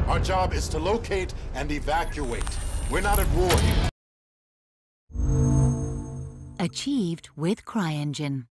Our job is to locate and evacuate. We're not at war here. Achieved with Cryengine.